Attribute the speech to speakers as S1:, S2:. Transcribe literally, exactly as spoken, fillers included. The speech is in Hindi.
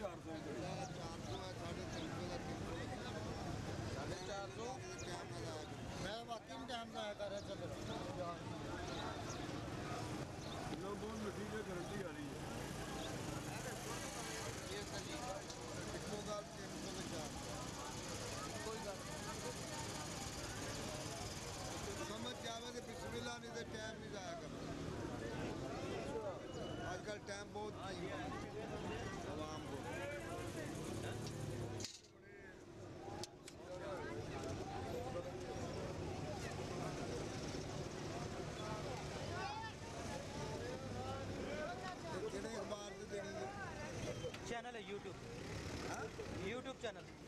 S1: चार सौ
S2: चार सौ है, साढ़े तीन सौ का तीन सौ
S1: साढ़े चार सौ
S2: टाइम ना जाया करो। मैं वाकई में टाइम जाया कर रहा चल रहा
S1: किलो बहुत मिट्टी की गारंटी आ रही है।
S2: ये सही इको गाल तीन सौ में चार कोई गल समझ जावे तो बिस्मिल्लाह, नहीं तो टाइम नहीं जाया करो। आजकल टाइम बहुत आवाम को किहड़े अखबार से देनी है?
S3: चैनल है यूट्यूब, यूट्यूब चैनल।